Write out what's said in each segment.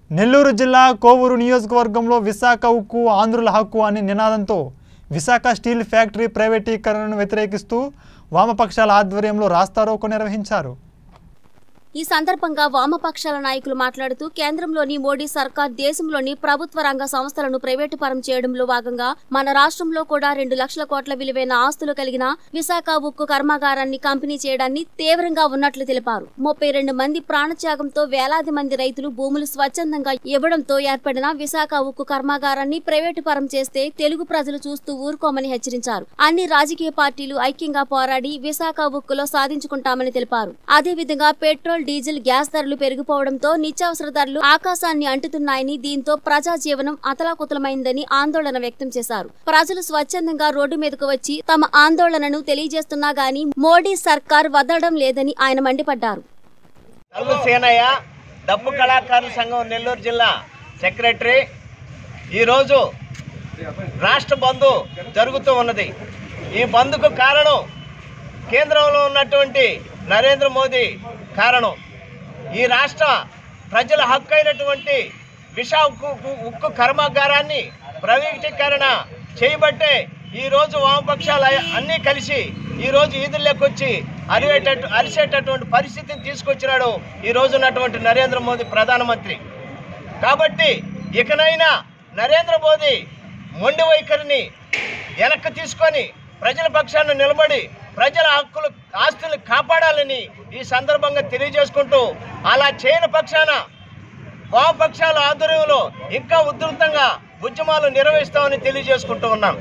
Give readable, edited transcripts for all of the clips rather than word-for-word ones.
నెల్లూరు జిల్లా కోవూరు నియోజకవర్గంలో విశాఖ ఉక్కు ఆంధ్రుల హక్కు అనే నినాదంతో విశాఖ స్టీల్ ఫ్యాక్టరీ ప్రైవేటీకరణను వ్యతిరేకిస్తూ వామపక్షాల ఆధ్వర్యంలో రాస్తారోకో నిర్వహించారు। ఈ సందర్భంగా వామపక్షాల నాయకులు మాట్లాడుతూ కేంద్రంలోని మోడీ సర్కార్ దేశంలోని ప్రభుత్వ రంగ సంస్థలను ప్రైవేటు పరం చేయడంలో భాగంగా మన రాష్ట్రంలో కూడా 2 లక్షల కోట్ల విలువైన ఆస్తులు కలిగిన విశాఖ ఉక్కు కర్మాగారాన్ని కంపెనీ చేయడాన్ని తీవ్రంగా ఉన్నట్లు తెలిపారు। 32 మంది ప్రాణత్యాగంతో వేలాది మంది రైతులు భూములు స్వచ్ఛందంగా ఇవ్వడంతో ఏర్పడిన విశాఖ ఉక్కు కర్మాగారాన్ని ప్రైవేటు పరం చేస్తే తెలుగు ప్రజలు చూస్తూ ఊరుకోమని హెచ్చరించారు। అన్ని రాజకీయ పార్టీలు ఐక్యంగా పోరాడి విశాఖ ఉక్కులో సాధించుకుంటామని తెలిపారు। అదేవిధంగా పెట్రోల్ డీజిల్ గ్యాస్ ధరలు పెరిగిపోవడంతో నిత్యావసర ధరలు ఆకాశాన్ని అంటుతున్నాయని దీంతో ప్రజా జీవనం అతలాకుతలమైందని ఆందోళన వ్యక్తం చేశారు। ప్రజలు స్వచ్ఛందంగా రోడ్డు మీదకు వచ్చి తమ ఆందోళనను తెలియజేస్తున్నా గానీ మోడీ సర్కార్ వదలడం లేదని ఆయన మండిపడ్డారు। సేనయ్య డప్పు కళాకారుల సంఘం నెల్లూరు జిల్లా సెక్రటరీ ఈ రోజు రాష్ట్ర బంద్ జరుగుతూ ఉన్నది। ఈ బంద్కు కారణం కేంద్రంలో ఉన్నటువంటి నరేంద్ర మోదీ కారణం। ఈ రాష్ట్ర ప్రజల హక్కు అయినటువంటి విశాఖ ఉక్కు కర్మాగారాన్ని ప్రైవేటీకరణ చేయబట్టే ఈరోజు వామపక్షాలు అన్నీ కలిసి ఈరోజు ఈదుల్లోకి వచ్చి అరిసేటటువంటి పరిస్థితిని తీసుకొచ్చినాడు ఈరోజు ఉన్నటువంటి నరేంద్ర మోదీ ప్రధానమంత్రి। కాబట్టి ఇకనైనా నరేంద్ర మోదీ మొండి వైఖరిని వెనక్కి తీసుకొని ప్రజల పక్షాన నిలబడి ప్రజల హక్కులు ఆస్తులు కాపాడాలని ఈ సందర్భంగా తెలియజేసుకుంటూ అలా చేయని పక్షాన వామపక్షాల ఆధ్వర్యంలో ఇంకా ఉధృతంగా ఉద్యమాలు నిర్వహిస్తామని తెలియజేసుకుంటూ ఉన్నాం।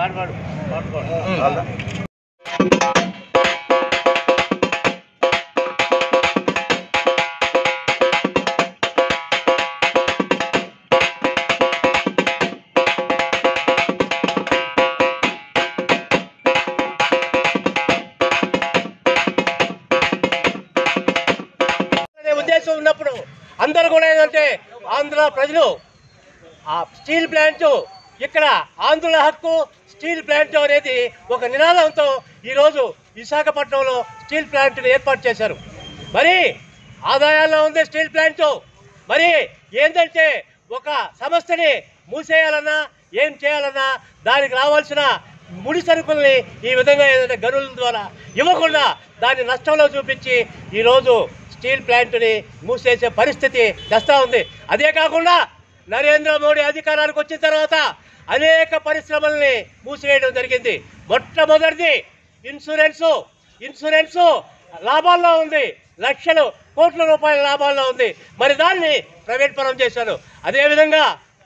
ఉద్దేశం ఉన్నప్పుడు అందరూ కూడా ఏంటంటే ఆంధ్ర ప్రజలు ఆ స్టీల్ ప్లాంట్ ఇక్కడ ఆంధ్రుల హక్కు స్టీల్ ప్లాంట్ అనేది ఒక నినాదంతో ఈరోజు విశాఖపట్నంలో స్టీల్ ప్లాంట్ని ఏర్పాటు చేశారు। మరి ఆదాయాల్లో ఉంది స్టీల్ ప్లాంట్। మరి ఏంటంటే ఒక సంస్థని మూసేయాలన్నా ఏం చేయాలన్నా దానికి రావాల్సిన ముడి సరుకుల్ని ఈ విధంగా ఏదైతే గనుల ద్వారా ఇవ్వకుండా దాన్ని నష్టంలో చూపించి ఈరోజు స్టీల్ ప్లాంట్ని మూసేసే పరిస్థితి తెస్తా ఉంది। అదే కాకుండా నరేంద్ర మోడీ అధికారానికి వచ్చిన తర్వాత అనేక పరిశ్రమల్ని మూసివేయడం జరిగింది। మొట్టమొదటిది ఇన్సూరెన్స్ లాభాల్లో ఉంది, లక్షల కోట్ల రూపాయల లాభాల్లో ఉంది। మరి దాన్ని ప్రైవేట్ పరం చేశారు। అదేవిధంగా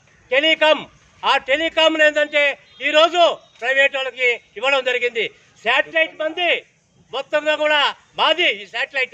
టెలికామ్ ఏంటంటే ఈరోజు ప్రైవేట్ వాళ్ళకి ఇవ్వడం జరిగింది। శాటిలైట్ మంది మొత్తంగా కూడా మాది ఈ శాటిలైట్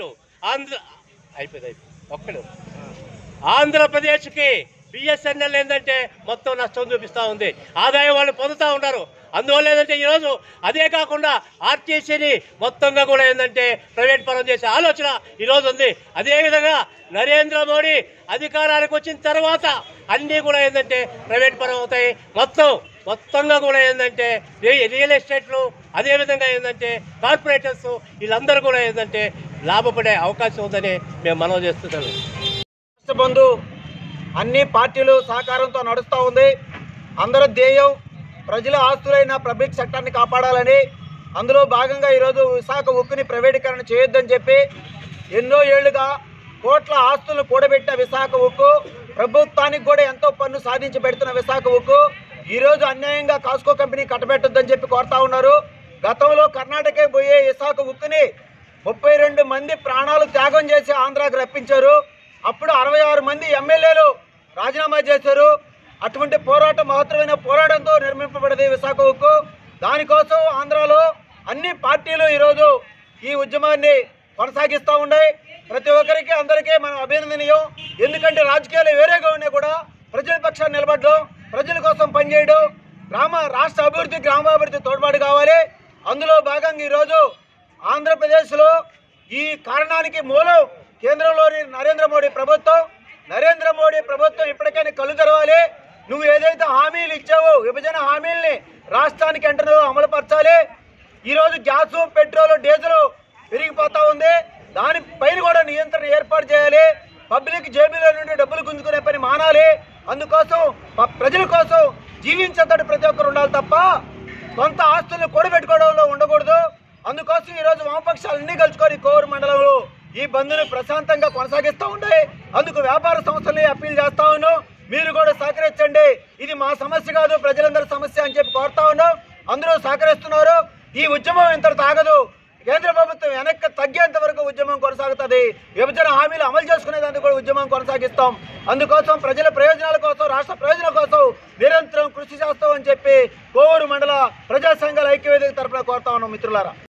ఆంధ్రప్రదేశ్కి బిఎస్ఎన్ఎల్ ఏంటంటే మొత్తం నష్టం చూపిస్తూ ఉంది, ఆదాయం వాళ్ళు పొందుతూ ఉంటారు। అందువల్ల ఏంటంటే ఈరోజు అదే కాకుండా ఆర్టీసీని మొత్తంగా కూడా ఏంటంటే ప్రైవేట్ పరం చేసే ఆలోచన ఈరోజు ఉంది। అదేవిధంగా నరేంద్ర మోడీ అధికారానికి వచ్చిన తర్వాత అన్నీ కూడా ఏంటంటే ప్రైవేట్ పరం అవుతాయి। మొత్తంగా కూడా ఏంటంటే రియల్ ఎస్టేట్లు అదేవిధంగా ఏంటంటే కార్పొరేటర్స్ వీళ్ళందరూ కూడా ఏంటంటే లాభపడే అవకాశం ఉందని మేము మనవి చేస్తున్నాము। రాష్ట్ర బంధు అన్ని పార్టీలు సహకారంతో నడుస్తూ ఉంది। అందరూ ధ్యేయం ప్రజల ఆస్తులైన పబ్లిక్ సెక్టార్ని కాపాడాలని, అందులో భాగంగా ఈరోజు విశాఖ ఉక్కుని ప్రైవేటీకరణ చేయొద్దని చెప్పి ఎన్నో ఏళ్లుగా కోట్ల ఆస్తులను కూడబెట్టిన విశాఖ ఉక్కు, ప్రభుత్వానికి కూడా ఎంతో పన్ను సాధించి పెడుతున్న విశాఖ ఉక్కు ఈరోజు అన్యాయంగా కాస్కో కంపెనీ కట్టబెట్టొద్దని చెప్పి కోరుతా ఉన్నారు। గతంలో కర్ణాటకే పోయే విశాఖ ఉక్కుని 32 మంది ప్రాణాలు త్యాగం చేసి ఆంధ్రాకు రప్పించారు। అప్పుడు 66 మంది ఎమ్మెల్యేలు రాజీనామా చేశారు। అటువంటి పోరాటం మహత్తరమైన పోరాటంతో నిర్మింపబడింది విశాఖ ఉక్కు। దానికోసం ఆంధ్రాలో అన్ని పార్టీలు ఈరోజు ఈ ఉద్యమాన్ని కొనసాగిస్తూ ఉన్నాయి। ప్రతి ఒక్కరికి అందరికీ మనం అభినందనీయం। ఎందుకంటే రాజకీయాలు వేరేగా ఉన్నాయి కూడా ప్రజల పక్షాన్ని నిలబడడం, ప్రజల కోసం పనిచేయడం, రాష్ట్ర అభివృద్ధి గ్రామాభివృద్ధి తోడ్పాటు కావాలి। అందులో భాగంగా ఈరోజు ఆంధ్రప్రదేశ్లో ఈ కారణానికి మూలం కేంద్రంలోని నరేంద్ర మోడీ ప్రభుత్వం ఇప్పటికైనా కళ్ళు తెరవాలి। నువ్వు ఏదైతే హామీలు ఇచ్చావో విభజన హామీల్ని రాష్ట్రానికి వెంటనే అమలుపరచాలి। ఈరోజు గ్యాసు, పెట్రోల్, డీజిల్ పెరిగిపోతూ ఉంది। దానిపైన కూడా నియంత్రణ ఏర్పాటు చేయాలి। పబ్లిక్ జేబులో నుండి డబ్బులు గుంజుకునే పని మానాలి. అందుకోసం ప్రజల కోసం జీవించేటట్టు ప్రతి ఒక్కరు ఉండాలి తప్ప సొంత ఆస్తులను కూడబెట్టుకోవడంలో ఉండకూడదు. అందుకోసం ఈరోజు వామపక్షాలన్నీ కలుసుకొని కోవూరు మండలంలో ఈ బంద్ను ప్రశాంతంగా కొనసాగిస్తూ ఉన్నాయి. అందుకు వ్యాపార సంస్థల్ని అప్పీల్ చేస్తా ఉన్నాం, మీరు కూడా సహకరించండి. ఇది మా సమస్య కాదు, ప్రజలందరి సమస్య అని చెప్పి కోరుతా ఉన్నాం. అందరూ సహకరిస్తున్నారు. ఈ ఉద్యమం ఇంతటితో ఆగదు. కేంద్ర ప్రభుత్వం వెనక్కి తగ్గేంత వరకు ఉద్యమం కొనసాగుతుంది. విభజన హామీలు అమలు చేసుకునేదానికి కూడా ఉద్యమం కొనసాగిస్తాం. అందుకోసం ప్రజల ప్రయోజనాల కోసం, రాష్ట్ర ప్రయోజనాల కోసం నిరంతరం కృషి చేస్తామని చెప్పి కోవూరు మండల ప్రజా సంఘాల ఐక్యవేదిక తరఫున కోరుతా ఉన్నాం మిత్రులారా.